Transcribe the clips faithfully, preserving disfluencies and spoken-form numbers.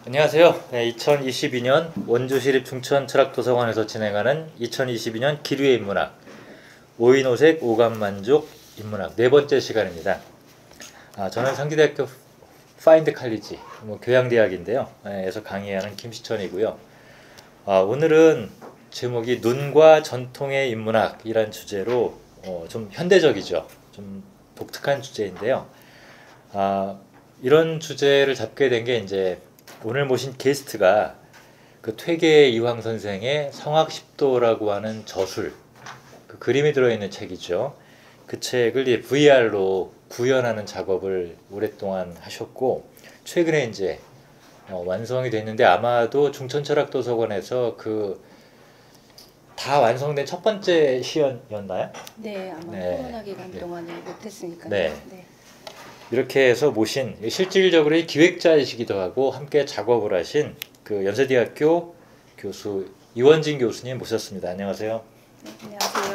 안녕하세요. 네, 이천이십이 년 원주시립 중천철학도서관에서 진행하는 이천이십이 년 기류의 인문학 오인오색 오감만족 인문학 네 번째 시간입니다. 아, 저는 상지대학교 파인드 칼리지 뭐 교양대학인데요. 네, 에서 강의하는 김시천이고요. 아, 오늘은 제목이 눈과 전통의 인문학이란 주제로 어, 좀 현대적이죠. 좀 독특한 주제인데요. 아, 이런 주제를 잡게 된 게 이제 오늘 모신 게스트가 그 퇴계 이황 선생의 성학십도라고 하는 저술, 그 그림이 들어있는 책이죠. 그 책을 이제 브이알로 구현하는 작업을 오랫동안 하셨고 최근에 이제 어, 완성이 됐는데 아마도 중천철학도서관에서 그 다 완성된 첫 번째 시연이었나요? 네, 아마 네. 코로나 기간 네. 동안에 못했으니까요. 네. 네. 이렇게 해서 모신 실질적으로 기획자이시기도 하고 함께 작업을 하신 그 연세대학교 교수 이원진 교수님 모셨습니다. 안녕하세요. 네, 안녕하세요.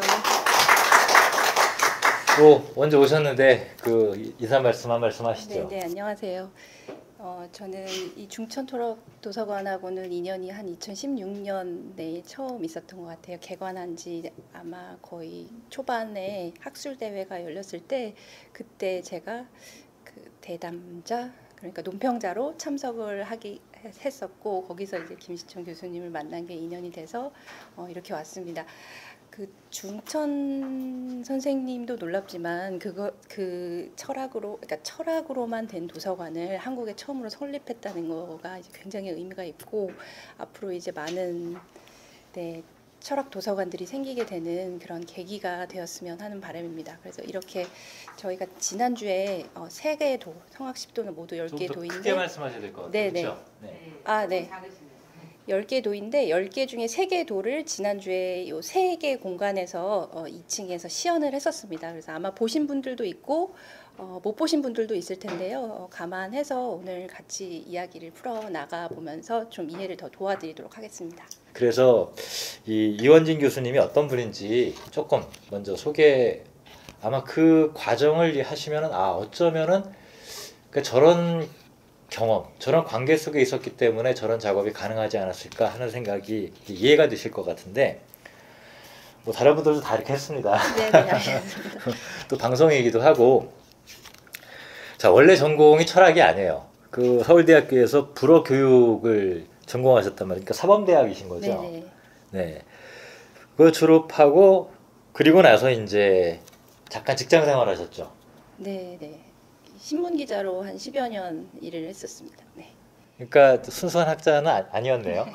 또 먼저 오셨는데 그 인사 말씀 한 말씀 하시죠. 네, 네, 안녕하세요. 어, 저는 이 중천철학도서관하고는 인연이 한 이천십육 년에 처음 있었던 것 같아요. 개관한 지 아마 거의 초반에 학술 대회가 열렸을 때 그때 제가 그 대담자 그러니까 논평자로 참석을 하기 했었고 거기서 이제 김시천 교수님을 만난 게 인연이 돼서 어, 이렇게 왔습니다. 그 중천 선생님도 놀랍지만 그거 그 철학으로 그러니까 철학으로만 된 도서관을 한국에 처음으로 설립했다는 거가 이제 굉장히 의미가 있고 앞으로 이제 많은 네, 철학 도서관들이 생기게 되는 그런 계기가 되었으면 하는 바람입니다. 그래서 이렇게 저희가 지난주에 어, 세 개의 도 성학십도는 모두 열 개의 도인데 크게 말씀하셔야 될 것 같아요. 네, 그렇죠? 네. 아, 네. 열 개 도인데 열 개 중에 세 개 도를 지난주에 요 세 개 공간에서 어, 이 층에서 시연을 했었습니다. 그래서 아마 보신 분들도 있고 어, 못 보신 분들도 있을 텐데요. 어, 감안해서 오늘 같이 이야기를 풀어 나가 보면서 좀 이해를 더 도와드리도록 하겠습니다. 그래서 이 이원진 교수님이 어떤 분인지 조금 먼저 소개 아마 그 과정을 하시면은 아 어쩌면은 그 저런 경험, 저런 관계 속에 있었기 때문에 저런 작업이 가능하지 않았을까 하는 생각이 이해가 되실 것 같은데 뭐 다른 분들도 다 이렇게 했습니다. 네, 네, 알겠습니다. 또 방송이기도 하고 자 원래 전공이 철학이 아니에요. 그 서울대학교에서 불어 교육을 전공하셨단 말이에요. 그러니까 사범대학이신 거죠. 네, 네. 네. 그걸 졸업하고 그리고 나서 이제 잠깐 직장 생활하셨죠. 네, 네. 신문 기자로 한 십여 년 일을 했었습니다. 네. 그러니까 순수한 학자는 아, 아니었네요.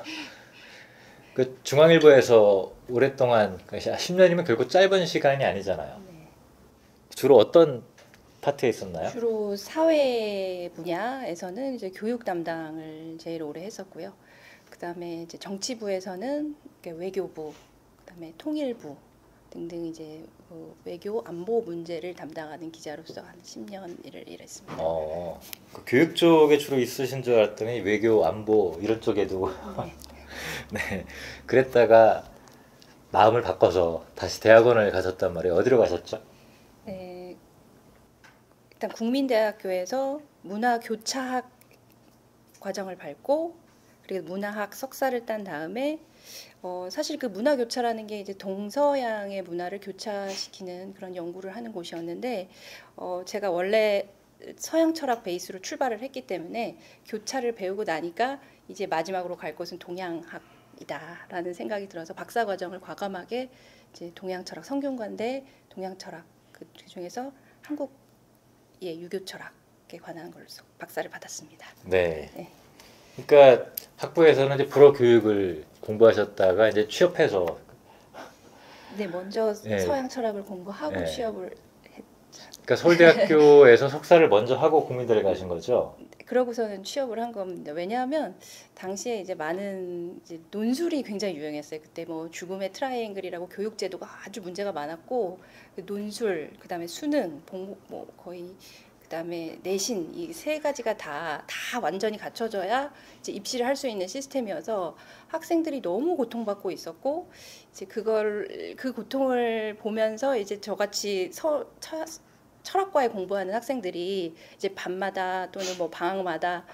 그 중앙일보에서 오랫동안 십 년이면 결코 짧은 시간이 아니잖아요. 네. 주로 어떤 파트에 있었나요? 주로 사회 분야에서는 이제 교육 담당을 제일 오래 했었고요. 그다음에 이제 정치부에서는 외교부, 그다음에 통일부 등등 이제 그 외교 안보 문제를 담당하는 기자로서 한 십 년 일을 일했습니다. 어, 그 교육 쪽에 주로 있으신 줄 알았더니 외교 안보 이런 쪽에도 네. 네, 그랬다가 마음을 바꿔서 다시 대학원을 가셨단 말이에요. 어디로 가셨죠? 네, 일단 국민대학교에서 문화교차학 과정을 밟고 그리고 문화학 석사를 딴 다음에 어, 사실 그 문화교차라는 게 이제 동서양의 문화를 교차시키는 그런 연구를 하는 곳이었는데 어, 제가 원래 서양 철학 베이스로 출발을 했기 때문에 교차를 배우고 나니까 이제 마지막으로 갈 곳은 동양학이다라는 생각이 들어서 박사 과정을 과감하게 이제 동양철학 성균관대 동양철학 그 중에서 한국 예, 유교 철학에 관한 걸로 박사를 받았습니다. 네. 네. 그러니까 학부에서는 이제 불어 교육을 공부하셨다가 이제 취업해서 네, 먼저 네. 서양 철학을 공부하고 네. 취업을 했. 그러니까 서울대학교에서 석사를 먼저 하고 국민대를 가신 거죠. 그러고서는 취업을 한 겁니다. 왜냐하면 당시에 이제 많은 이제 논술이 굉장히 유행했어요. 그때 뭐 죽음의 트라이앵글이라고 교육 제도가 아주 문제가 많았고 그 논술, 그다음에 수능, 본, 뭐 거의 그다음에 내신 이 세 가지가 다 다 완전히 갖춰져야 이제 입시를 할 수 있는 시스템이어서 학생들이 너무 고통받고 있었고 이제 그걸 그 고통을 보면서 이제 저같이 서, 처, 철학과에 공부하는 학생들이 이제 밤마다 또는 뭐 방학마다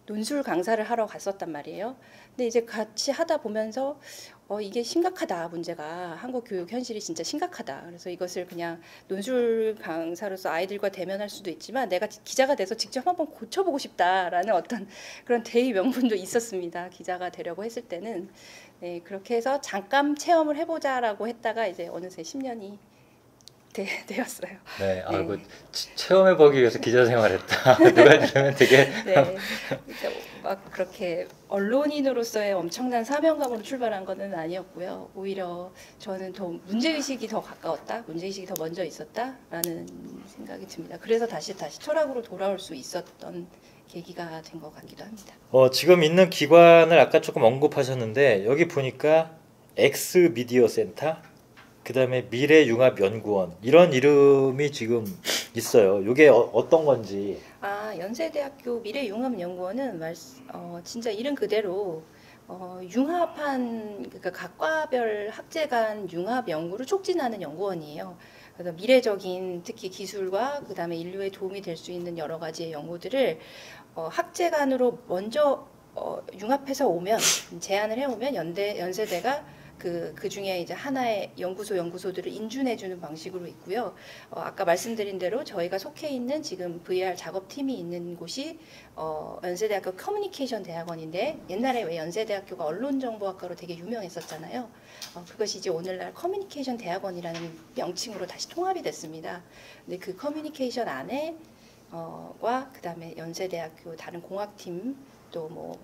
논술 강사를 하러 갔었단 말이에요. 근데 이제 같이 하다 보면서 어, 이게 심각하다, 문제가. 한국 교육 현실이 진짜 심각하다. 그래서 이것을 그냥 논술 강사로서 아이들과 대면할 수도 있지만 내가 기자가 돼서 직접 한번 고쳐보고 싶다라는 어떤 그런 대의 명분도 있었습니다. 기자가 되려고 했을 때는. 네, 그렇게 해서 잠깐 체험을 해보자라고 했다가 이제 어느새 십 년이 되, 되었어요. 네, 아, 네. 그 체험해보기 위해서 기자 생활했다. 누가 들으면 되게 네, 이제 막 그렇게 언론인으로서의 엄청난 사명감으로 출발한 거는 아니었고요. 오히려 저는 더 문제의식이 더 가까웠다, 문제의식이 더 먼저 있었다라는 생각이 듭니다. 그래서 다시 다시 철학으로 돌아올 수 있었던 계기가 된 것 같기도 합니다. 어, 지금 있는 기관을 아까 조금 언급하셨는데 여기 보니까 엑스 미디어 센터, 그 다음에 미래융합연구원 이런 이름이 지금 있어요. 이게 어, 어떤 건지. 아, 연세대학교 미래융합연구원은 말, 어, 진짜 이름 그대로 어, 융합한, 그러니까 각과별 학제 간 융합 연구를 촉진하는 연구원이에요. 그래서 미래적인 특히 기술과 그 다음에 인류에 도움이 될 수 있는 여러 가지의 연구들을 어, 학제 간으로 먼저 어, 융합해서 오면, 제안을 해오면 연대, 연세대가 그, 그 중에 이제 하나의 연구소, 연구소들을 인준해주는 방식으로 있고요. 어, 아까 말씀드린 대로 저희가 속해 있는 지금 브이알 작업팀이 있는 곳이 어, 연세대학교 커뮤니케이션 대학원인데, 옛날에 왜 연세대학교가 언론정보학과로 되게 유명했었잖아요. 어, 그것이 이제 오늘날 커뮤니케이션 대학원이라는 명칭으로 다시 통합이 됐습니다. 근데 그 커뮤니케이션 안에 어, 과 그다음에 연세대학교 다른 공학팀 또뭐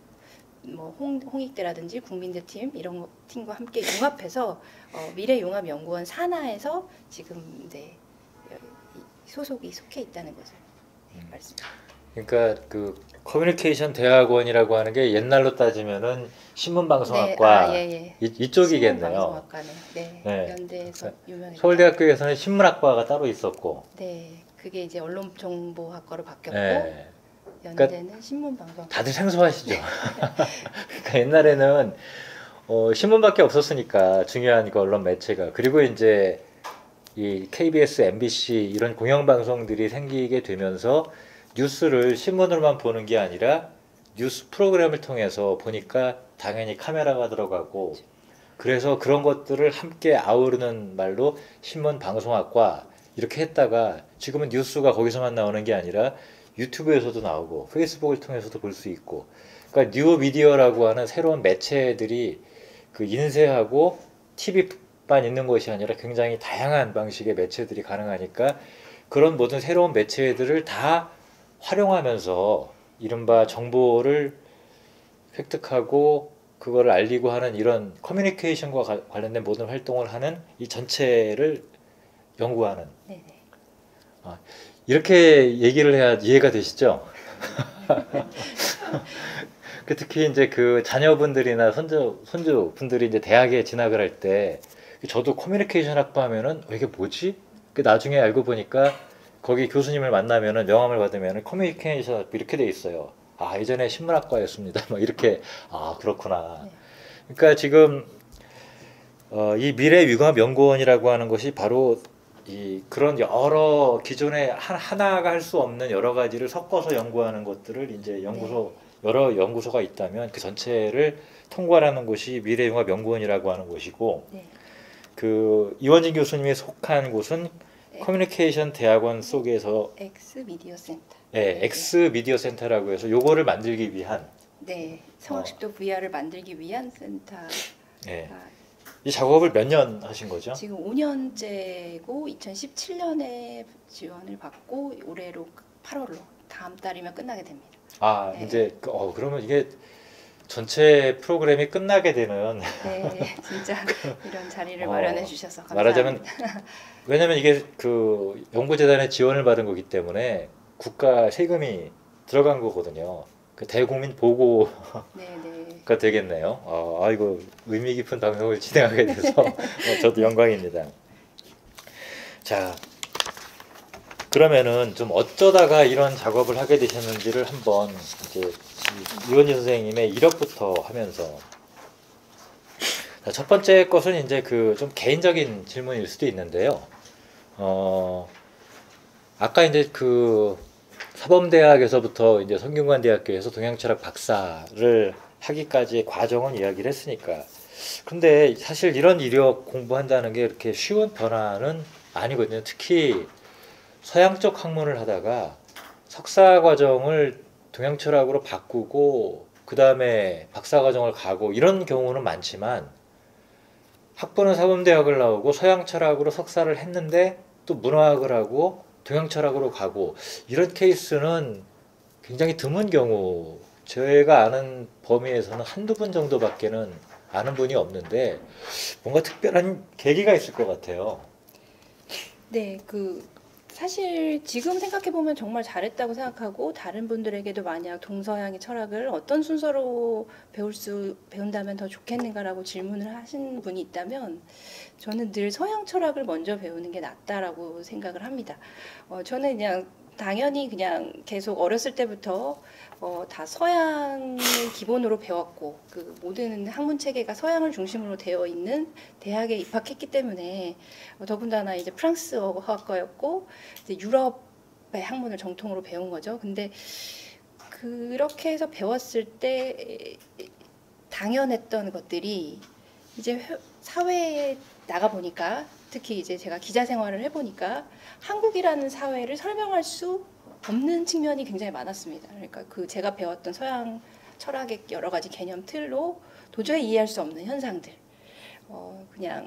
뭐 홍, 홍익대라든지 국민대 팀 이런 거- 팀과 함께 융합해서 어, 미래융합연구원 산하에서 지금 이제 소속이 속해 있다는 것을 네, 음. 말씀. 그러니까 그 커뮤니케이션 대학원이라고 하는 게 옛날로 따지면은 네, 신문방송학과 아, 예, 예. 이, 이쪽이겠네요. 신문방송학과네. 네, 네. 연대에서 유명했던. 서울대학교에서는 신문학과가 따로 있었고, 네, 그게 이제 언론정보학과로 바뀌었고 네. 연대는 신문방송. 다들 생소하시죠. 그러니까 옛날에는 어, 신문밖에 없었으니까 중요한 그 언론 매체가. 그리고 이제 이 케이비에스, 엠비씨 이런 공영방송들이 생기게 되면서 뉴스를 신문으로만 보는 게 아니라 뉴스 프로그램을 통해서 보니까 당연히 카메라가 들어가고, 그래서 그런 것들을 함께 아우르는 말로 신문방송학과 이렇게 했다가 지금은 뉴스가 거기서만 나오는 게 아니라 유튜브에서도 나오고 페이스북을 통해서도 볼 수 있고, 그러니까 뉴 미디어라고 하는 새로운 매체들이 그 인쇄하고 티비만 있는 것이 아니라 굉장히 다양한 방식의 매체들이 가능하니까 그런 모든 새로운 매체들을 다 활용하면서 이른바 정보를 획득하고 그거를 알리고 하는 이런 커뮤니케이션과 가- 관련된 모든 활동을 하는 이 전체를 연구하는, 네네. 이렇게 얘기를 해야 이해가 되시죠? 그 특히 이제 그 자녀분들이나 손주 손주 분들이 이제 대학에 진학을 할 때 저도 커뮤니케이션 학부 하면은 어, 이게 뭐지? 그 나중에 알고 보니까 거기 교수님을 만나면은 명함을 받으면은 커뮤니케이션 학부 이렇게 돼 있어요. 아, 예전에 신문학과였습니다. 막 이렇게. 아, 그렇구나. 네. 그러니까 지금 어, 이 미래융합연구원이라고 하는 것이 바로 이 그런 여러 기존에 한, 하나가 할 수 없는 여러 가지를 섞어서 연구하는 것들을 이제 연구소 여러 연구소가 있다면 그 전체를 통괄하는 곳이 미래융합연구원이라고 하는 곳이고, 네. 그 이원진 교수님이 속한 곳은 네. 커뮤니케이션 대학원 속에서 엑스 미디어 센터. 예, 엑스 미디어 센터라고 해서 요거를 만들기 위한 네, 성학식도 브이알을 만들기 위한 센터가 예, 이 작업을 몇 년 하신 거죠? 지금 오 년째고 이천십칠 년에 지원을 받고 올해로 팔월로 다음 달이면 끝나게 됩니다. 아, 네. 이제 그- 어 그러면 이게 전체 프로그램이 끝나게 되는 네, 진짜 이런 자리를 어, 마련해 주셔서 감사합니다. 말하자면 왜냐면 이게 그 연구재단의 지원을 받은 거기 때문에 국가 세금이 들어간 거거든요. 그 대국민 보고가 네, 네. 되겠네요. 아, 아이고 의미 깊은 방송을 진행하게 돼서 어, 저도 영광입니다. 자, 그러면은 좀 어쩌다가 이런 작업을 하게 되셨는지를 한번 이제 이- 이원희 선생님의 이력부터 하면서, 자, 첫 번째 것은 이제 그 좀 개인적인 질문일 수도 있는데요. 어, 아까 이제 그 사범대학에서부터 이제 성균관대학교에서 동양철학 박사를 하기까지의 과정은 이야기를 했으니까. 근데 사실 이런 이력 공부한다는 게 이렇게 쉬운 변화는 아니거든요. 특히 서양 쪽 학문을 하다가 석사 과정을 동양철학으로 바꾸고 그 다음에 박사 과정을 가고 이런 경우는 많지만, 학부는 사범대학을 나오고 서양 철학으로 석사를 했는데 또 문화학을 하고 동양 철학으로 가고, 이런 케이스는 굉장히 드문 경우, 저희가 아는 범위에서는 한두 분 정도밖에는 아는 분이 없는데 뭔가 특별한 계기가 있을 것 같아요. 네, 그 사실 지금 생각해 보면 정말 잘했다고 생각하고, 다른 분들에게도 만약 동서양의 철학을 어떤 순서로 배울 수 배운다면 더 좋겠는가라고 질문을 하신 분이 있다면, 저는 늘 서양 철학을 먼저 배우는 게 낫다라고 생각을 합니다. 어, 저는 그냥 당연히 그냥 계속 어렸을 때부터 어, 다 서양을 기본으로 배웠고, 그 모든 학문 체계가 서양을 중심으로 되어 있는 대학에 입학했기 때문에, 어, 더군다나 이제 프랑스어학과였고 이제 유럽의 학문을 정통으로 배운 거죠. 근데 그렇게 해서 배웠을 때 당연했던 것들이 이제 회- 사회에 나가 보니까, 특히 이제 제가 기자 생활을 해보니까 한국이라는 사회를 설명할 수 없는 측면이 굉장히 많았습니다. 그러니까 그 제가 배웠던 서양 철학의 여러 가지 개념 틀로 도저히 이해할 수 없는 현상들. 어, 그냥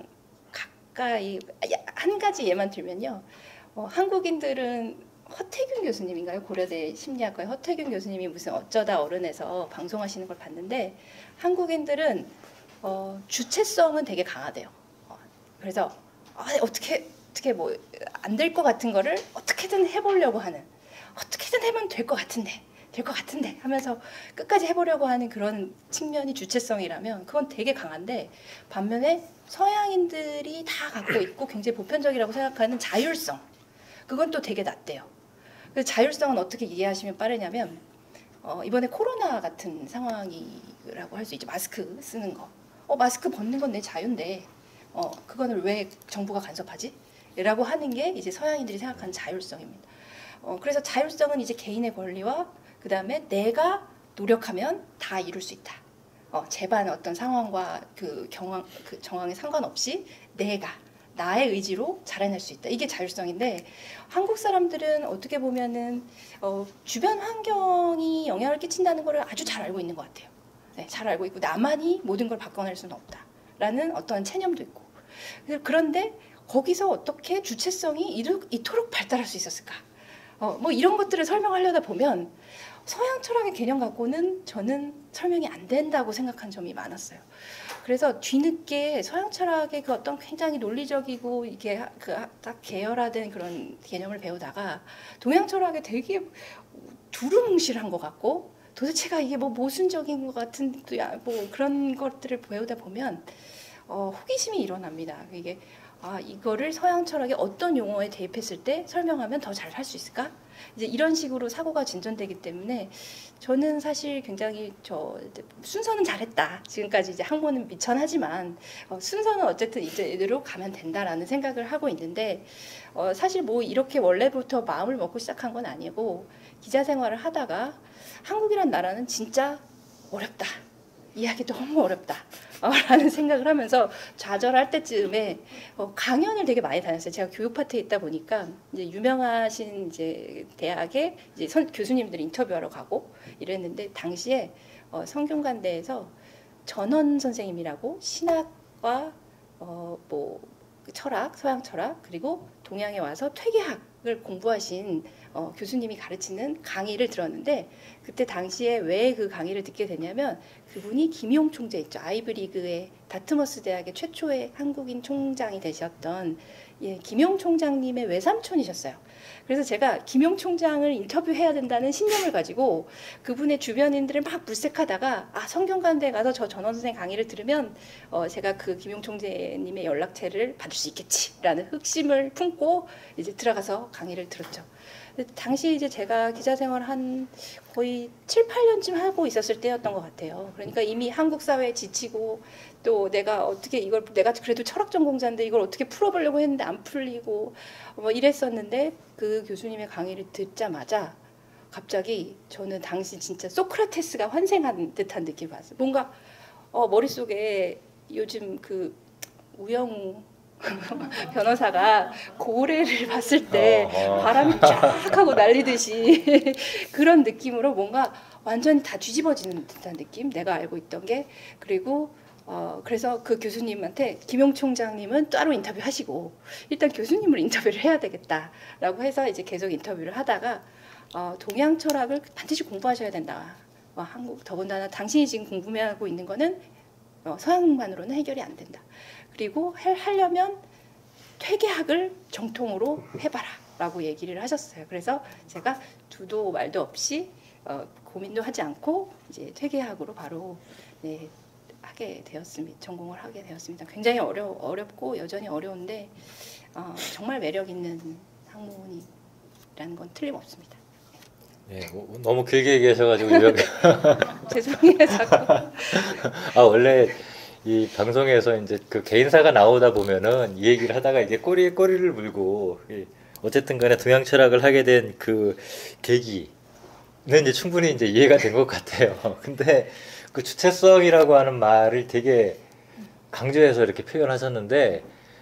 가까이 한 가지 예만 들면요. 어, 한국인들은 허태균 교수님인가요? 고려대 심리학과의 허태균 교수님이 무슨 어쩌다 어른에서 방송하시는 걸 봤는데, 한국인들은 어, 주체성은 되게 강하대요. 어, 그래서 아, 어떻게 어떻게 뭐 안 될 것 같은 거를 어떻게든 해보려고 하는, 어떻게든 하면 될 것 같은데 될 것 같은데 하면서 끝까지 해보려고 하는 그런 측면이 주체성이라면 그건 되게 강한데, 반면에 서양인들이 다 갖고 있고 굉장히 보편적이라고 생각하는 자율성, 그건 또 되게 낮대요. 그래서 자율성은 어떻게 이해하시면 빠르냐면, 어, 이번에 코로나 같은 상황이라고 할 수 있죠. 마스크 쓰는 거. 어, 마스크 벗는 건 내 자유인데, 어, 그거는 왜 정부가 간섭하지? 라고 하는 게 이제 서양인들이 생각하는 자율성입니다. 어, 그래서 자율성은 이제 개인의 권리와 그 다음에 내가 노력하면 다 이룰 수 있다. 어, 제반 어떤 상황과 그 경황, 그 정황에 상관없이 내가 나의 의지로 잘해낼 수 있다. 이게 자율성인데, 한국 사람들은 어떻게 보면은 어, 주변 환경이 영향을 끼친다는 걸 아주 잘 알고 있는 것 같아요. 네, 잘 알고 있고 나만이 모든 걸 바꿔낼 수는 없다라는 어떤 체념도 있고. 그런데 거기서 어떻게 주체성이 이르, 이토록 발달할 수 있었을까? 어, 뭐 이런 것들을 설명하려다 보면 서양 철학의 개념 갖고는 저는 설명이 안 된다고 생각한 점이 많았어요. 그래서 뒤늦게 서양 철학의 그 어떤 굉장히 논리적이고 이게 그 딱 계열화된 그런 개념을 배우다가 동양 철학에 되게 두루뭉실한 것 같고, 도대체가 이게 뭐 모순적인 것 같은 뭐 그런 것들을 배우다 보면 어, 호기심이 일어납니다. 이게 아, 이거를 서양 철학의 어떤 용어에 대입했을 때 설명하면 더 잘 할 수 있을까? 이제 이런 식으로 사고가 진전되기 때문에 저는 사실 굉장히 저 순서는 잘했다. 지금까지 이제 학문은 미천하지만 어, 순서는 어쨌든 이대로 가면 된다라는 생각을 하고 있는데, 어, 사실 뭐 이렇게 원래부터 마음을 먹고 시작한 건 아니고, 기자 생활을 하다가 한국이란 나라는 진짜 어렵다. 이해하기 너무 어렵다. 어, 라는 생각을 하면서 좌절할 때쯤에 어, 강연을 되게 많이 다녔어요. 제가 교육 파트에 있다 보니까 이제 유명하신 이제 대학에 이제 선, 교수님들 인터뷰하러 가고 이랬는데, 당시에 어, 성균관대에서 전원 선생님이라고 신학과 어, 뭐 철학, 서양 철학, 그리고 동양에 와서 퇴계학을 공부하신 어, 교수님이 가르치는 강의를 들었는데, 그때 당시에 왜 그 강의를 듣게 됐냐면, 그분이 김용 총재 있죠. 아이브리그의 다트머스 대학의 최초의 한국인 총장이 되셨던 예, 김용 총장님의 외삼촌이셨어요. 그래서 제가 김용 총장을 인터뷰해야 된다는 신념을 가지고 그분의 주변인들을 막 물색하다가, 아, 성균관대에 가서 저 전원 선생 강의를 들으면 어, 제가 그 김용 총재님의 연락처를 받을 수 있겠지라는 흑심을 품고 이제 들어가서 강의를 들었죠. 당시 이제 제가 기자 생활 한 거의 칠, 팔 년쯤 하고 있었을 때였던 것 같아요. 그러니까 이미 한국 사회에 지치고, 또 내가 어떻게 이걸, 내가 그래도 철학 전공자인데 이걸 어떻게 풀어보려고 했는데 안 풀리고 뭐 이랬었는데, 그 교수님의 강의를 듣자마자 갑자기 저는 당시 진짜 소크라테스가 환생한 듯한 느낌을 받았어요. 뭔가 어, 머릿속에 요즘 그 우영 변호사가 고래를 봤을 때 어, 어. 바람이 쫙 하고 날리듯이 그런 느낌으로 뭔가 완전히 다 뒤집어지는 듯한 느낌, 내가 알고 있던 게. 그리고 어, 그래서 그 교수님한테 김용 총장님은 따로 인터뷰 하시고 일단 교수님을 인터뷰를 해야 되겠다라고 해서 이제 계속 인터뷰를 하다가 어, 동양 철학을 반드시 공부하셔야 된다. 어, 한국 더군다나 당신이 지금 궁금해하고 있는 거는 어, 서양만으로는 해결이 안 된다. 그리고 할, 하려면 퇴계학을 정통으로 해봐라 라고 얘기를 하셨어요. 그래서 제가 두도 말도 없이 어, 고민도 하지 않고 이제 퇴계학으로 바로 네, 하게 되었습니다. 전공을 하게 되었습니다. 굉장히 어려, 어렵고 여전히 어려운데 어, 정말 매력 있는 학문이라는 건 틀림없습니다. 예, 뭐, 너무 길게 얘기하셔가지고 유학 죄송해요. 자꾸. 아 원래 이 방송에서 이제 그 개인사가 나오다 보면은 이 얘기를 하다가 이게 꼬리에 꼬리를 물고 이 어쨌든 간에 동양 철학을 하게 된 그 계기는 이제 충분히 이제 이해가 된 것 같아요. 근데 그 주체성이라고 하는 말을 되게 강조해서 이렇게 표현하셨는데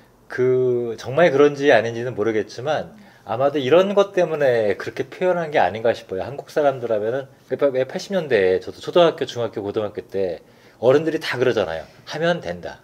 그 정말 그런지 아닌지는 모르겠지만 아마도 이런 것 때문에 그렇게 표현한 게 아닌가 싶어요. 한국 사람들하면은 왜 팔십 년대에 저도 초등학교, 중학교, 고등학교 때 어른들이 다 그러잖아요. 하면 된다.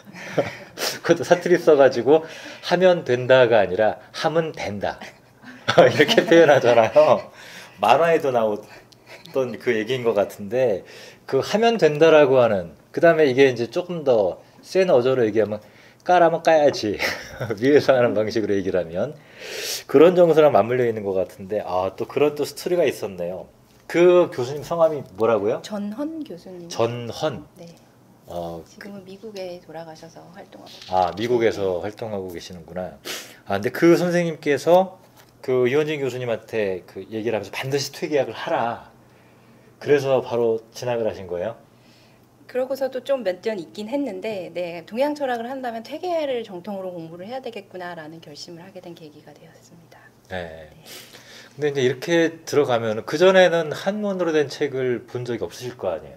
그것도 사투리 써가지고 하면 된다가 아니라 하면 된다. 이렇게 표현하잖아요. 만화에도 나왔던 그 얘기인 것 같은데 그 하면 된다라고 하는 그 다음에 이게 이제 조금 더 센 어조로 얘기하면 까라면 까야지 위에서 하는 방식으로 얘기를 하면 그런 정서랑 맞물려 있는 것 같은데 아 또 그런 또 스토리가 있었네요. 그 교수님 성함이 뭐라고요? 전헌 교수님. 전헌. 네. 어, 지금은 미국에 돌아가셔서 활동하고. 아 미국에서 활동하고 계시는구나. 아 근데 그 선생님께서 그 이원진 교수님한테 그 얘기를 하면서 반드시 퇴계약을 하라. 그래서 바로 진학을 하신 거예요? 그러고서도 좀 몇 년 있긴 했는데, 네, 동양 철학을 한다면 퇴계를 정통으로 공부를 해야 되겠구나라는 결심을 하게 된 계기가 되었습니다. 네. 근데 이제 이렇게 들어가면 그 전에는 한문으로 된 책을 본 적이 없으실 거 아니에요?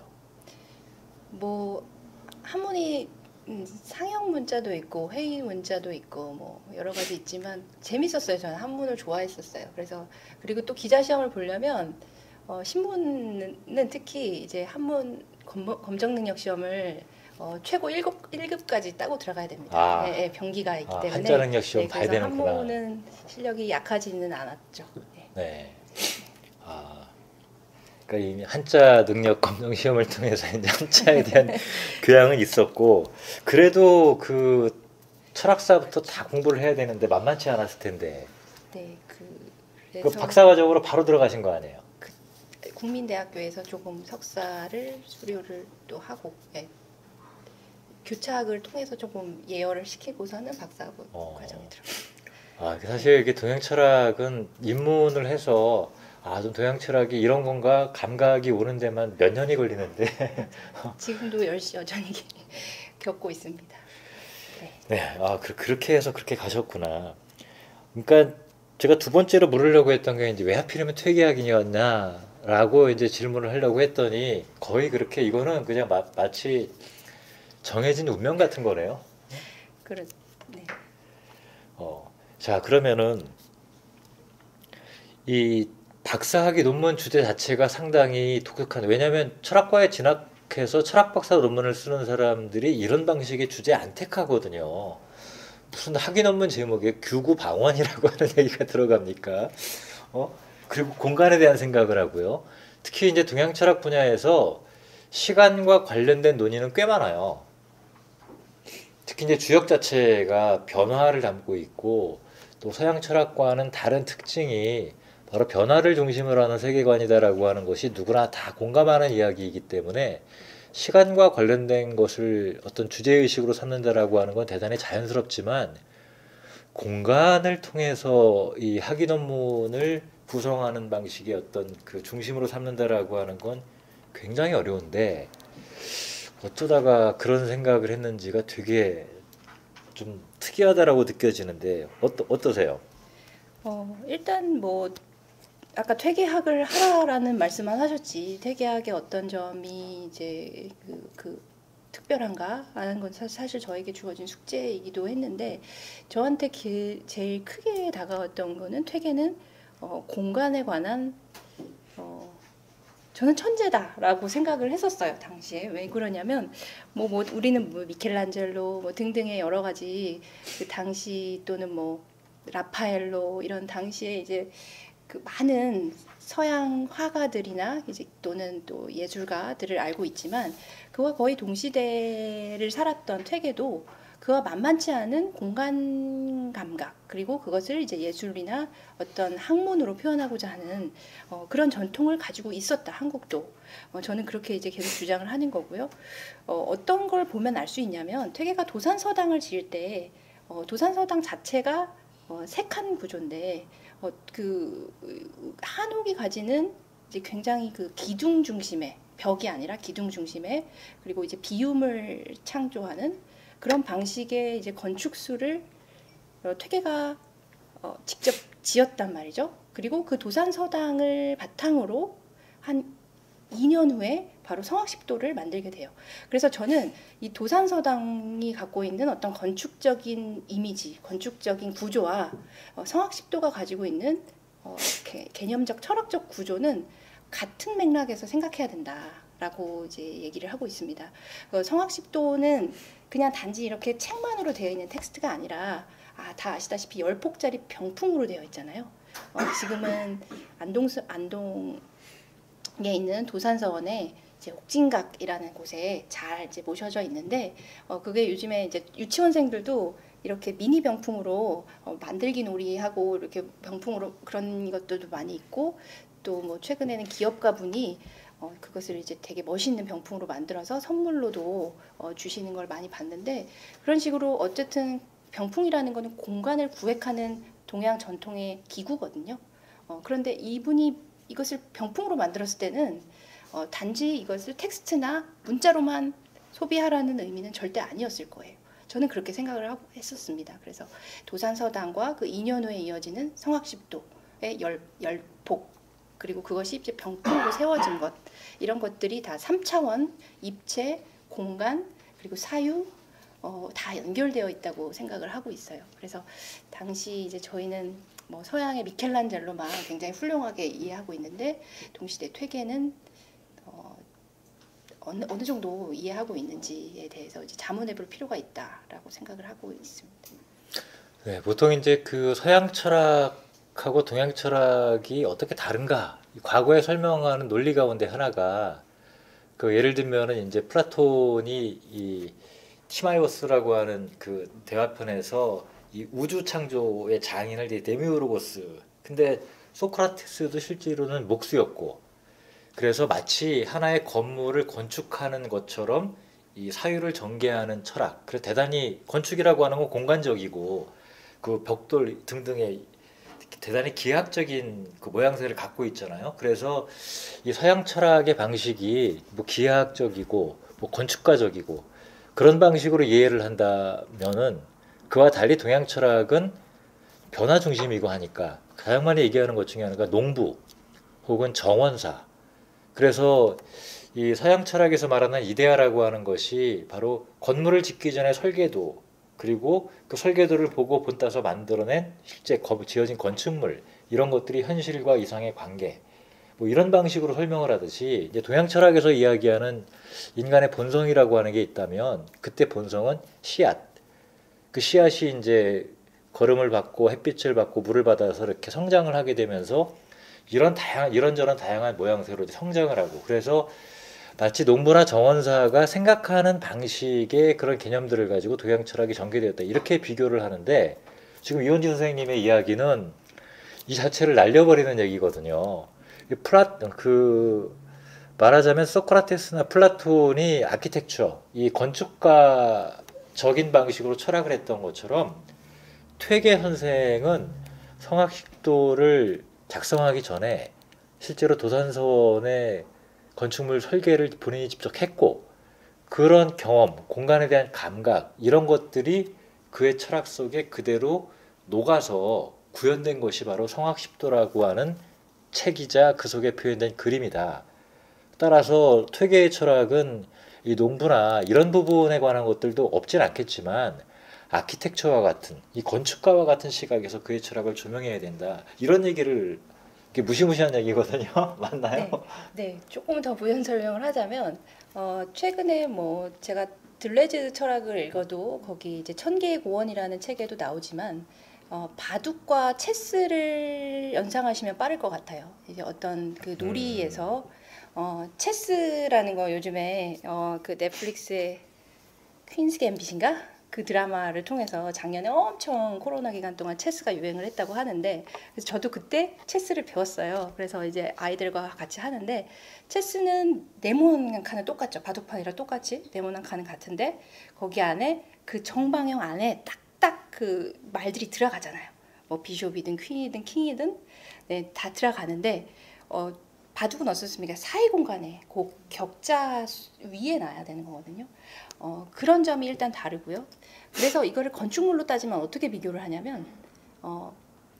뭐 한문이 음, 상형 문자도 있고 회의 문자도 있고 뭐 여러 가지 있지만 재밌었어요. 저는 한문을 좋아했었어요. 그래서 그리고 또 기자 시험을 보려면 어, 신문은 특히 이제 한문 검, 검정 능력 시험을 어, 최고 일 급, 일 급까지 따고 들어가야 됩니다. 아. 네, 네, 병기가 있기 아, 때문에. 한자 능력 시험 네, 봐야 그래서 되는구나. 한문은 실력이 약하지는 않았죠. 네. 네. 아, 그러니까 이미 한자 능력 검정 시험을 통해서 이제 한자에 대한 교양은 있었고, 그래도 그 철학사부터 다 공부를 해야 되는데 만만치 않았을 텐데. 네, 그 그 그래서 박사과정으로 바로 들어가신 거 아니에요? 국민대학교에서 조금 석사를 수료를 또 하고 예, 교차학을 통해서 조금 예열을 시키고서는 박사 어. 과정에 들어갔어요. 아, 사실 이게 동양 철학은 입문을 해서 아, 좀 동양 철학이 이런 건가 감각이 오는 데만 몇 년이 걸리는데. 지금도 열심히 여전히 겪고 있습니다. 네. 네, 아, 그, 그렇게 해서 그렇게 가셨구나. 그러니까 제가 두 번째로 물으려고 했던 게 이제 왜 하필이면 퇴계학이었냐라고 이제 질문을 하려고 했더니 거의 그렇게 이거는 그냥 마, 마치 정해진 운명 같은 거네요. 그렇 네. 어, 자, 그러면은 이 박사학위 논문 주제 자체가 상당히 독특한, 왜냐하면 철학과에 진학해서 철학 박사 논문을 쓰는 사람들이 이런 방식의 주제 안 택하거든요. 무슨 학위 논문 제목에 규구 방언이라고 하는 얘기가 들어갑니까? 어? 그리고 공간에 대한 생각을 하고요. 특히 이제 동양 철학 분야에서 시간과 관련된 논의는 꽤 많아요. 특히 이제 주역 자체가 변화를 담고 있고 또 서양 철학과는 다른 특징이 바로 변화를 중심으로 하는 세계관이다라고 하는 것이 누구나 다 공감하는 이야기이기 때문에 시간과 관련된 것을 어떤 주제의식으로 삼는다라고 하는 건 대단히 자연스럽지만 공간을 통해서 이 학위 논문을 구성하는 방식의 어떤 그 중심으로 삼는다라고 하는 건 굉장히 어려운데 어쩌다가 그런 생각을 했는지가 되게 좀 특이하다라고 느껴지는데 어떠, 어떠세요? 어, 일단 뭐 아까 퇴계학을 하라라는 말씀만 하셨지 퇴계학의 어떤 점이 이제 그, 그 특별한가 하는 건 사- 사실 저에게 주어진 숙제이기도 했는데 저한테 기- 제일 크게 다가왔던 거는 퇴계는 어, 공간에 관한 어, 저는 천재다라고 생각을 했었어요 당시에. 왜 그러냐면 뭐, 뭐 우리는 뭐 미켈란젤로 뭐 등등의 여러 가지 그 당시 또는 뭐 라파엘로 이런 당시에 이제 그 많은 서양 화가들이나 이제 또는 또 예술가들을 알고 있지만 그와 거의 동시대를 살았던 퇴계도 그와 만만치 않은 공간 감각 그리고 그것을 이제 예술이나 어떤 학문으로 표현하고자 하는 어, 그런 전통을 가지고 있었다 한국도. 어, 저는 그렇게 이제 계속 주장을 하는 거고요. 어, 어떤 걸 보면 알 수 있냐면 퇴계가 도산서당을 지을 때 어, 도산서당 자체가 어, 색한 구조인데 어, 그 한옥이 가지는 이제 굉장히 그 기둥 중심의 벽이 아니라 기둥 중심의 그리고 이제 비움을 창조하는 그런 방식의 이제 건축수를 어, 퇴계가 어, 직접 지었단 말이죠. 그리고 그 도산서당을 바탕으로 한 이 년 후에 바로 성악십도를 만들게 돼요. 그래서 저는 이 도산서당이 갖고 있는 어떤 건축적인 이미지, 건축적인 구조와 어, 성악십도가 가지고 있는 어, 개, 개념적, 철학적 구조는 같은 맥락에서 생각해야 된다라고 이제 얘기를 하고 있습니다. 어, 성악십도는 그냥 단지 이렇게 책만으로 되어 있는 텍스트가 아니라 아, 다 아시다시피 열 폭짜리 병풍으로 되어 있잖아요. 어, 지금은 안동 안동 에 있는 도산서원에 이제 옥진각이라는 곳에 잘 이제 모셔져 있는데 어 그게 요즘에 이제 유치원생들도 이렇게 미니 병풍으로 어 만들기 놀이하고 이렇게 병풍으로 그런 것들도 많이 있고 또 뭐 최근에는 기업가 분이 어 그것을 이제 되게 멋있는 병풍으로 만들어서 선물로도 어 주시는 걸 많이 봤는데 그런 식으로 어쨌든 병풍이라는 거는 공간을 구획하는 동양 전통의 기구거든요. 어 그런데 이분이 이것을 병풍으로 만들었을 때는 어, 단지 이것을 텍스트나 문자로만 소비하라는 의미는 절대 아니었을 거예요. 저는 그렇게 생각을 하고 했었습니다. 그래서 도산서당과 그 이 년 후에 이어지는 성악십도의 열, 열폭 그리고 그것이 이제 병풍으로 세워진 것 이런 것들이 다 삼 차원 입체, 공간 그리고 사유 어, 다 연결되어 있다고 생각을 하고 있어요. 그래서 당시 이제 저희는 뭐 서양의 미켈란젤로만 굉장히 훌륭하게 이해하고 있는데 동시대 퇴계는 어, 어느, 어느 정도 이해하고 있는지에 대해서 이제 자문해볼 필요가 있다라고 생각을 하고 있습니다. 네, 보통 이제 그 서양 철학하고 동양 철학이 어떻게 다른가? 과거에 설명하는 논리 가운데 하나가 그 예를 들면은 이제 플라톤이 이 티마이오스라고 하는 그 대화편에서 이 우주 창조의 장인을 이제 데미우르고스. 근데 소크라테스도 실제로는 목수였고, 그래서 마치 하나의 건물을 건축하는 것처럼 이 사유를 전개하는 철학. 그래서 대단히 건축이라고 하는 건 공간적이고 그 벽돌 등등의 대단히 기하학적인 그 모양새를 갖고 있잖아요. 그래서 이 서양 철학의 방식이 뭐 기하학적이고 뭐 건축가적이고 그런 방식으로 이해를 한다면은 그와 달리 동양 철학은 변화 중심이고 하니까 가장 많이 얘기하는 것 중에 하나가 농부 혹은 정원사. 그래서 이 서양 철학에서 말하는 이데아라고 하는 것이 바로 건물을 짓기 전에 설계도 그리고 그 설계도를 보고 본따서 만들어낸 실제 거- 지어진 건축물 이런 것들이 현실과 이상의 관계 뭐 이런 방식으로 설명을 하듯이 이제 동양 철학에서 이야기하는 인간의 본성이라고 하는 게 있다면 그때 본성은 씨앗 그 씨앗이 이제 걸음을 받고 햇빛을 받고 물을 받아서 이렇게 성장을 하게 되면서 이런 다양 이런저런 다양한 모양새로 성장을 하고 그래서 마치 농부나 정원사가 생각하는 방식의 그런 개념들을 가지고 동양 철학이 전개되었다 이렇게 비교를 하는데 지금 이원지 선생님의 이야기는 이 자체를 날려버리는 얘기거든요. 이 플라 그 말하자면 소크라테스나 플라톤이 아키텍처 이 건축가적인 방식으로 철학을 했던 것처럼 퇴계 선생은 성악식도를 작성하기 전에 실제로 도산서원의 건축물 설계를 본인이 직접 했고 그런 경험, 공간에 대한 감각 이런 것들이 그의 철학 속에 그대로 녹아서 구현된 것이 바로 성악십도라고 하는 책이자 그 속에 표현된 그림이다. 따라서 퇴계의 철학은 이 농부나 이런 부분에 관한 것들도 없진 않겠지만 아키텍처와 같은 이 건축가와 같은 시각에서 그의 철학을 조명해야 된다. 이런 얘기를 이게 무시무시한 얘기거든요. 맞나요? 네, 네, 조금 더 부연 설명을 하자면 어, 최근에 뭐 제가 들레즈 철학을 읽어도 거기 이제 천 개의 고원이라는 책에도 나오지만 어, 바둑과 체스를 연상하시면 빠를 것 같아요. 이제 어떤 그 놀이에서 어, 체스라는 거 요즘에 어, 그 넷플릭스의 퀸스 갬빗인가? 그 드라마를 통해서 작년에 엄청 코로나 기간 동안 체스가 유행을 했다고 하는데 그래서 저도 그때 체스를 배웠어요. 그래서 이제 아이들과 같이 하는데 체스는 네모난 칸은 똑같죠. 바둑판이랑 똑같이 네모난 칸은 같은데 거기 안에 그 정방형 안에 딱딱 그 말들이 들어가잖아요. 뭐 비숍이든 퀸이든 킹이든 네, 다 들어가는데 어, 바둑은 어떻습니까? 사이 공간에 그 격자 위에 놔야 되는 거거든요. 어, 그런 점이 일단 다르고요. 그래서 이거를 건축물로 따지면 어떻게 비교를 하냐면 어,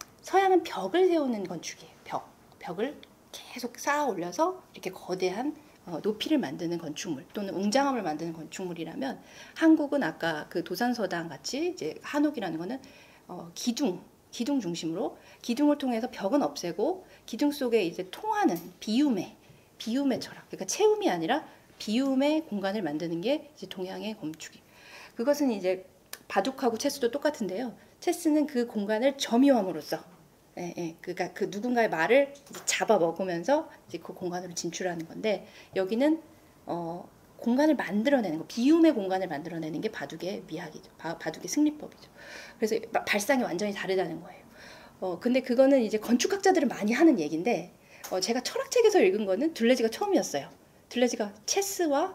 서양은 벽을 세우는 건축이에요. 벽. 벽을 계속 쌓아 올려서 이렇게 거대한 어, 높이를 만드는 건축물 또는 웅장함을 만드는 건축물이라면 한국은 아까 그 도산서당 같이 이제 한옥이라는 거는 어, 기둥, 기둥 중심으로 기둥을 통해서 벽은 없애고 기둥 속에 이제 통하는 비움의 비움의 철학. 그러니까 채움이 아니라 비움의 공간을 만드는 게 이제 동양의 건축이. 그것은 이제 바둑하고 체스도 똑같은데요. 체스는 그 공간을 점유함으로써, 예, 예, 그러니까 그 누군가의 말을 잡아 먹으면서 이제 그 공간으로 진출하는 건데 여기는 어, 공간을 만들어내는 거, 비움의 공간을 만들어내는 게 바둑의 미학이죠. 바, 바둑의 승리법이죠. 그래서 발상이 완전히 다르다는 거예요. 어, 근데 그거는 이제 건축학자들은 많이 하는 얘기인데 어, 제가 철학책에서 읽은 거는 둘레즈가 처음이었어요. 둘레즈가 체스와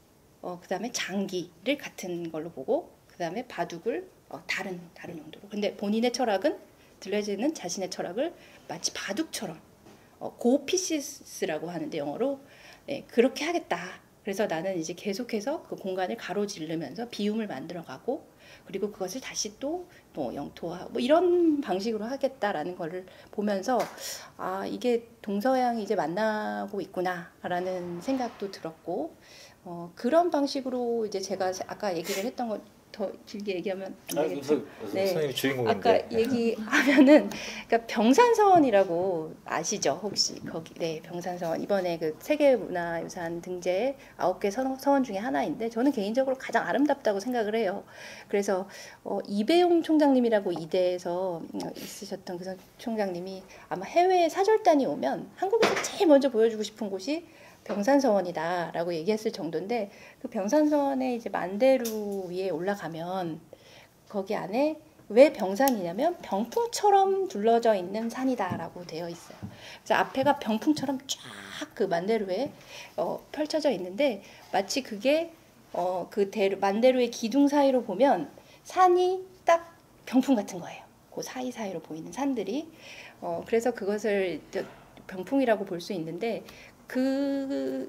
어, 그다음에 장기를 같은 걸로 보고 그다음에 바둑을 어, 다른 다른 용도로. 근데 본인의 철학은 둘레즈는 자신의 철학을 마치 바둑처럼 어, 고피시스라고 하는데 영어로 네, 그렇게 하겠다. 그래서 나는 이제 계속해서 그 공간을 가로지르면서 비움을 만들어가고 그리고 그것을 다시 또 뭐 영토화 뭐 이런 방식으로 하겠다라는 거를 보면서 아 이게 동서양이 이제 만나고 있구나라는 생각도 들었고 어, 그런 방식으로 이제 제가 아까 얘기를 했던 것 더 길게 얘기하면 안 되겠죠? 아, 네. 선생님 주인공인데. 아까 얘기하면은 그러니까 병산서원이라고 아시죠? 혹시 거기 네 병산서원 이번에 그 세계문화유산 등재 아홉 개 서원 중에 하나인데 저는 개인적으로 가장 아름답다고 생각을 해요. 그래서 어, 이배용 총장님이라고 이대에서 있으셨던 그 총장님이 아마 해외 사절단이 오면 한국에서 제일 먼저 보여주고 싶은 곳이 병산서원이다라고 얘기했을 정도인데 그 병산서원에 이제 만대루 위에 올라가면 거기 안에 왜 병산이냐면 병풍처럼 둘러져 있는 산이다라고 되어 있어요. 그래서 앞에가 병풍처럼 쫙 그 만대루에 어, 펼쳐져 있는데 마치 그게 어, 그 대루, 만대루의 기둥 사이로 보면 산이 딱 병풍 같은 거예요. 그 사이사이로 보이는 산들이 어, 그래서 그것을 병풍이라고 볼 수 있는데 그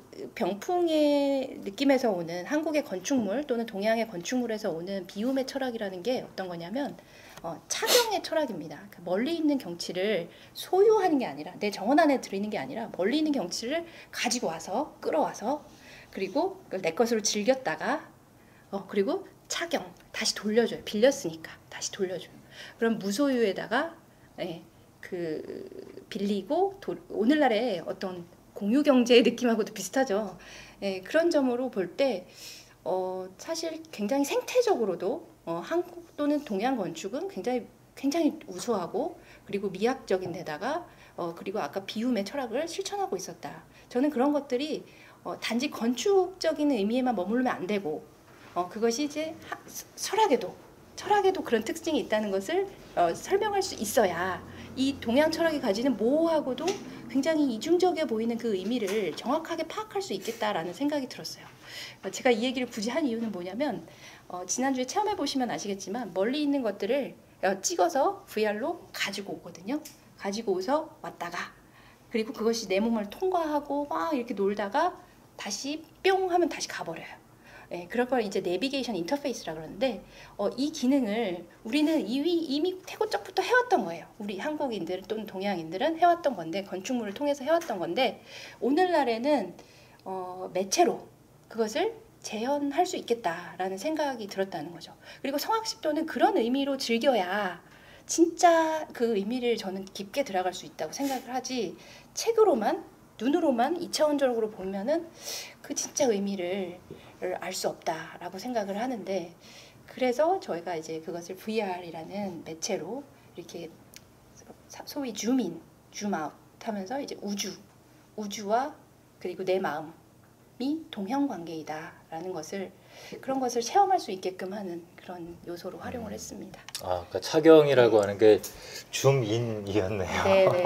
병풍의 느낌에서 오는 한국의 건축물 또는 동양의 건축물에서 오는 비움의 철학이라는 게 어떤 거냐면 어, 차경의 철학입니다. 그러니까 멀리 있는 경치를 소유하는 게 아니라 내 정원 안에 들이는 게 아니라 멀리 있는 경치를 가지고 와서 끌어와서 그리고 그걸 내 것으로 즐겼다가 어, 그리고 차경 다시 돌려줘요. 빌렸으니까 다시 돌려줘요. 그럼 무소유에다가 네, 그 빌리고 도, 오늘날의 어떤 공유 경제의 느낌하고도 비슷하죠. 예, 그런 점으로 볼 때 어, 사실 굉장히 생태적으로도 어, 한국 또는 동양 건축은 굉장히 굉장히 우수하고 그리고 미학적인 데다가 어, 그리고 아까 비움의 철학을 실천하고 있었다. 저는 그런 것들이 어, 단지 건축적인 의미에만 머물면 안 되고 어, 그것이 이제 하, 철학에도 철학에도 그런 특징이 있다는 것을 어, 설명할 수 있어야 이 동양 철학이 가지는 모호하고도 굉장히 이중적이어 보이는 그 의미를 정확하게 파악할 수 있겠다라는 생각이 들었어요. 제가 이 얘기를 굳이 한 이유는 뭐냐면 어, 지난주에 체험해 보시면 아시겠지만 멀리 있는 것들을 어, 찍어서 브이알로 가지고 오거든요. 가지고 오서 왔다가 그리고 그것이 내 몸을 통과하고 막 이렇게 놀다가 다시 뿅 하면 다시 가버려요. 예, 그럴 걸 이제 내비게이션 인터페이스라 그러는데 어, 이 기능을 우리는 이미, 이미 태고적부터 해왔던 거예요. 우리 한국인들 또는 동양인들은 해왔던 건데 건축물을 통해서 해왔던 건데 오늘날에는 어, 매체로 그것을 재현할 수 있겠다라는 생각이 들었다는 거죠. 그리고 성악십도는 그런 의미로 즐겨야 진짜 그 의미를 저는 깊게 들어갈 수 있다고 생각을 하지 책으로만 눈으로만 이차원적으로 보면은 그 진짜 의미를 알 수 없다라고 생각을 하는데 그래서 저희가 이제 그것을 브이알이라는 매체로 이렇게 소위 줌인, 줌아웃 하면서 이제 우주, 우주와 그리고 내 마음이 동형 관계이다라는 것을 그런 것을 체험할 수 있게끔 하는 그런 요소로 활용을 했습니다. 아, 그러니까 착영이라고 하는 게 줌인이었네요. 네네네.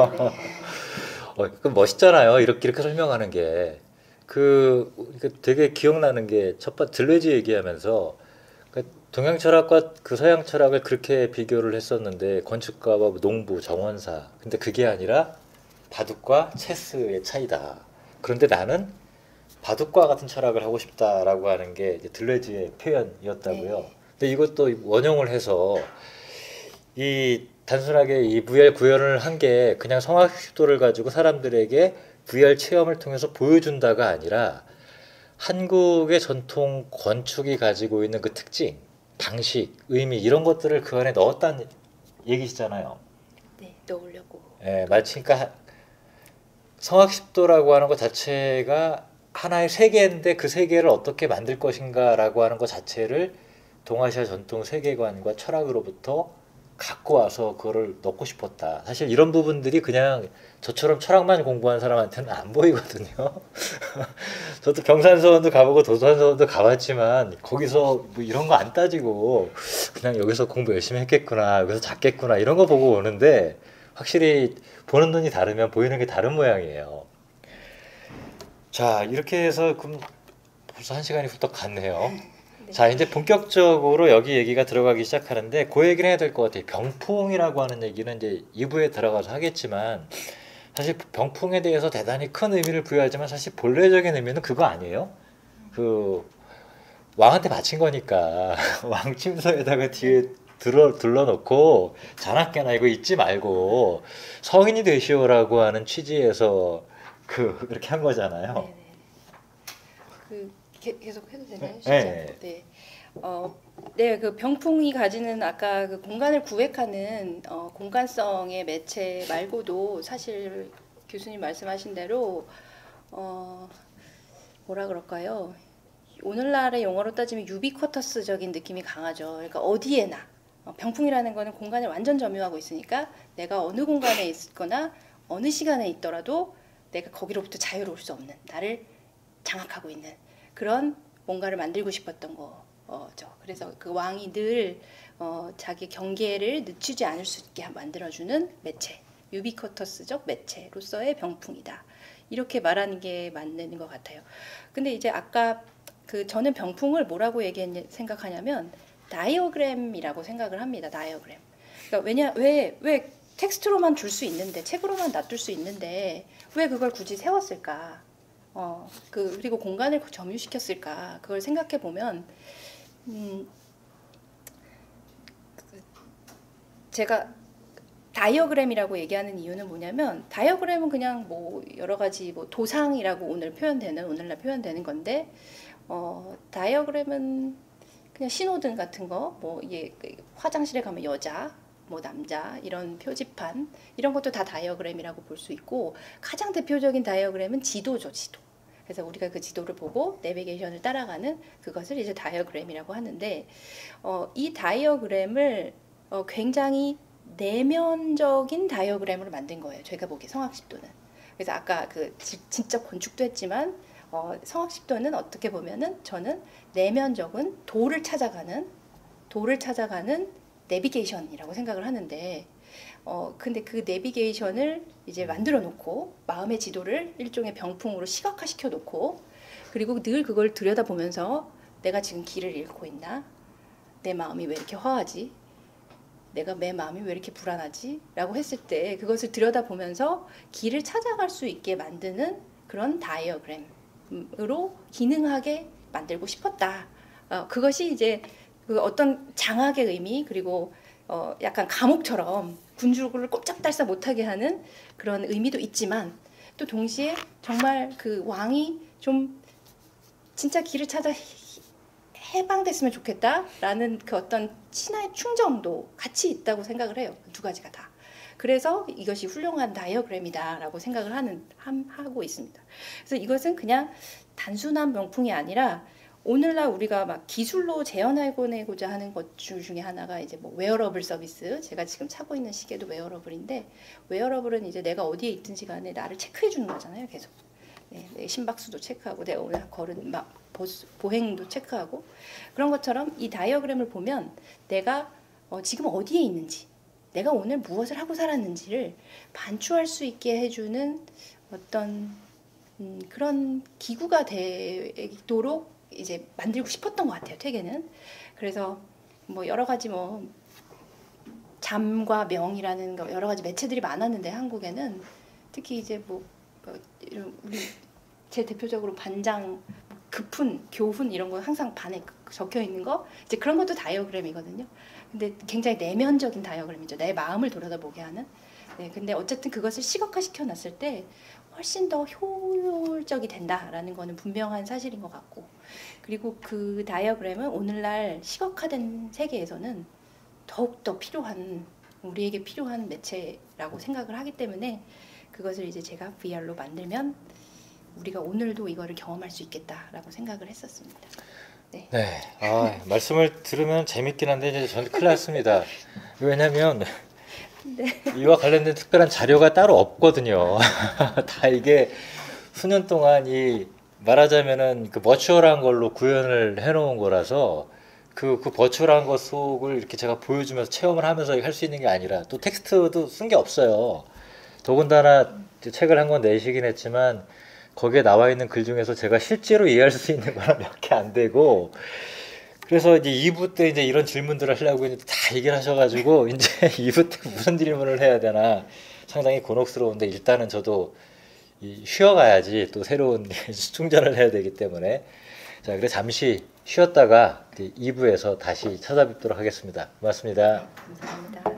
어, 그 멋있잖아요. 이렇게 이렇게 설명하는 게. 그, 그 되게 기억나는 게 첫 번째 들레지 얘기하면서 그 동양 철학과 그 서양 철학을 그렇게 비교를 했었는데 건축가와 농부, 정원사. 근데 그게 아니라 바둑과 체스의 차이다. 그런데 나는 바둑과 같은 철학을 하고 싶다라고 하는 게 이제 들레지의 표현이었다고요. 네. 근데 이것도 원용을 해서 이 단순하게 이 브이알 구현을 한 게 그냥 성악십도를 가지고 사람들에게 브이알 체험을 통해서 보여준다가 아니라 한국의 전통 건축이 가지고 있는 그 특징, 방식, 의미 이런 것들을 그 안에 넣었다는 얘기시잖아요. 네, 넣으려고. 예, 마치 그러니까 성악십도라고 하는 것 자체가 하나의 세계인데 그 세계를 어떻게 만들 것인가라고 하는 것 자체를 동아시아 전통 세계관과 철학으로부터 갖고 와서 그거를 넣고 싶었다. 사실 이런 부분들이 그냥 저처럼 철학만 공부한 사람한테는 안 보이거든요. 저도 경산서원도 가보고 도산서원도 가봤지만 거기서 뭐 이런 거 안 따지고 그냥 여기서 공부 열심히 했겠구나, 여기서 잤겠구나 이런 거 보고 오는데 확실히 보는 눈이 다르면 보이는 게 다른 모양이에요. 자, 이렇게 해서 그럼 벌써 한 시간이 훌떡 갔네요. 네. 자, 이제 본격적으로 여기 얘기가 들어가기 시작하는데 그 얘기를 해야 될 것 같아요. 병풍이라고 하는 얘기는 이제 이 부에 들어가서 하겠지만 사실 병풍에 대해서 대단히 큰 의미를 부여하지만 사실 본래적인 의미는 그거 아니에요. 그 왕한테 바친 거니까 왕 침서에다가 뒤에 들어 둘러놓고 자나깨나 이거 잊지 말고 성인이 되시오라고 하는 취지에서 그 그렇게 한 거잖아요. 네네. 그 게- 계속 해도 되나요? 진짜? 네. 네. 어, 네, 그 병풍이 가지는 아까 그 공간을 구획하는 어, 공간성의 매체 말고도 사실 교수님 말씀하신 대로 어, 뭐라 그럴까요? 오늘날의 용어로 따지면 유비쿼터스적인 느낌이 강하죠. 그러니까 어디에나 어, 병풍이라는 거는 공간을 완전 점유하고 있으니까 내가 어느 공간에 있거나 어느 시간에 있더라도 내가 거기로부터 자유로울 수 없는 나를 장악하고 있는 그런 뭔가를 만들고 싶었던 거죠. 그래서 그 왕이 늘 어, 자기 경계를 늦추지 않을 수 있게 만들어주는 매체, 유비쿼터스적 매체로서의 병풍이다. 이렇게 말하는 게 맞는 것 같아요. 근데 이제 아까 그 저는 병풍을 뭐라고 얘기했냐 생각하냐면 다이어그램이라고 생각을 합니다. 다이어그램. 그러니까 왜냐 왜 왜 텍스트로만 줄 수 있는데 책으로만 놔둘 수 있는데 왜 그걸 굳이 세웠을까? 어, 그 그리고 공간을 점유시켰을까? 그걸 생각해 보면 음, 제가 다이어그램이라고 얘기하는 이유는 뭐냐면 다이어그램은 그냥 뭐 여러 가지 뭐 도상이라고 오늘 표현되는 오늘날 표현되는 건데 어, 다이어그램은 그냥 신호등 같은 거, 뭐 이게 화장실에 가면 여자, 뭐 남자 이런 표지판 이런 것도 다 다이어그램이라고 볼 수 있고 가장 대표적인 다이어그램은 지도죠, 지도. 그래서 우리가 그 지도를 보고 내비게이션을 따라가는 그것을 이제 다이어그램이라고 하는데 어, 이 다이어그램을 어, 굉장히 내면적인 다이어그램으로 만든 거예요. 저희가 보기에 성악십도는. 그래서 아까 그 지, 진짜 건축도 했지만 어, 성악십도는 어떻게 보면은 저는 내면적인 도를 찾아가는 도를 찾아가는 내비게이션이라고 생각을 하는데 어 근데 그 내비게이션을 이제 만들어 놓고 마음의 지도를 일종의 병풍으로 시각화 시켜 놓고 그리고 늘 그걸 들여다보면서 내가 지금 길을 잃고 있나? 내 마음이 왜 이렇게 허하지? 내가 내 마음이 왜 이렇게 불안하지? 라고 했을 때 그것을 들여다보면서 길을 찾아갈 수 있게 만드는 그런 다이어그램으로 기능하게 만들고 싶었다 어, 그것이 이제 그 어떤 장악의 의미 그리고 어, 약간 감옥처럼 군주를 꼼짝달싹 못하게 하는 그런 의미도 있지만 또 동시에 정말 그 왕이 좀 진짜 길을 찾아 해방됐으면 좋겠다라는 그 어떤 신화의 충정도 같이 있다고 생각을 해요. 두 가지가 다. 그래서 이것이 훌륭한 다이어그램이다라고 생각을 하는 함, 하고 있습니다. 그래서 이것은 그냥 단순한 명풍이 아니라 오늘날 우리가 막 기술로 재현해내고자 하는 것 중에 하나가 이제 뭐 웨어러블 서비스. 제가 지금 차고 있는 시계도 웨어러블인데 웨어러블은 이제 내가 어디에 있든지 간에 나를 체크해 주는 거잖아요, 계속. 네, 내 심박수도 체크하고 내가 오늘 걸은 막 보행도 체크하고 그런 것처럼 이 다이어그램을 보면 내가 어, 지금 어디에 있는지 내가 오늘 무엇을 하고 살았는지를 반추할 수 있게 해주는 어떤 음, 그런 기구가 되도록 이제 만들고 싶었던 것 같아요. 퇴계는. 그래서 뭐 여러 가지 뭐 잠과 명이라는 거 여러 가지 매체들이 많았는데 한국에는 특히 이제 뭐 이런 우리 제 대표적으로 반장, 급훈, 교훈 이런 거 항상 반에 적혀 있는 거 이제 그런 것도 다이어그램이거든요. 근데 굉장히 내면적인 다이어그램이죠. 내 마음을 돌아다보게 하는. 네, 근데 어쨌든 그것을 시각화 시켜놨을 때 훨씬 더 효율적이 된다라는 거는 분명한 사실인 것 같고 그리고 그 다이어그램은 오늘날 시각화된 세계에서는 더욱더 필요한 우리에게 필요한 매체라고 생각을 하기 때문에 그것을 이제 제가 브이알로 만들면 우리가 오늘도 이거를 경험할 수 있겠다라고 생각을 했었습니다. 네. 네. 아, 말씀을 들으면 재밌긴 한데 이제 저는 큰일 났습니다. 왜냐면 네. 이와 관련된 특별한 자료가 따로 없거든요. 다 이게 수년 동안 이 말하자면은 그 버추얼한 걸로 구현을 해놓은 거라서 그, 그 버추얼한 것 속을 이렇게 제가 보여주면서 체험을 하면서 할 수 있는 게 아니라 또 텍스트도 쓴 게 없어요. 더군다나 책을 한 권 내시긴 했지만 거기에 나와 있는 글 중에서 제가 실제로 이해할 수 있는 거는 몇 개 안 되고 그래서 이제 이 부 때 이제 이런 질문들을 하려고 했는데 다 얘기를 하셔가지고 이제 이 부 때 무슨 질문을 해야 되나 상당히 곤혹스러운데 일단은 저도 이 쉬어가야지 또 새로운 충전을 해야 되기 때문에 자 그래 잠시 쉬었다가 이 부에서 다시 찾아뵙도록 하겠습니다. 고맙습니다. 감사합니다.